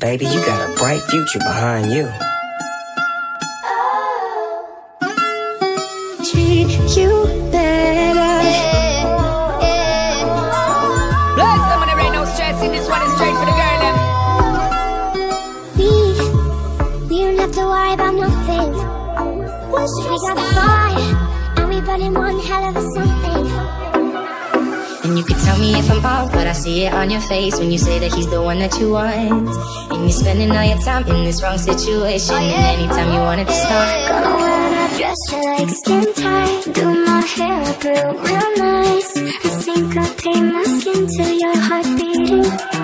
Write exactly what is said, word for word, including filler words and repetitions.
baby, you got a bright future behind you. Treat you better. Bless them when there ain't no stressing. This one is straight for the girl, them. We, we don't have to worry about nothing. We got a fire, and we burning one hell of a something. And you can tell me if I'm off, but I see it on your face when you say that he's the one that you want. And you're spending all your time in this wrong situation, oh, yeah. And anytime you want it to stop, gonna wear that dress you like skin tight, do my hair up real, real nice. I think I'll paint my skin to your heart beating.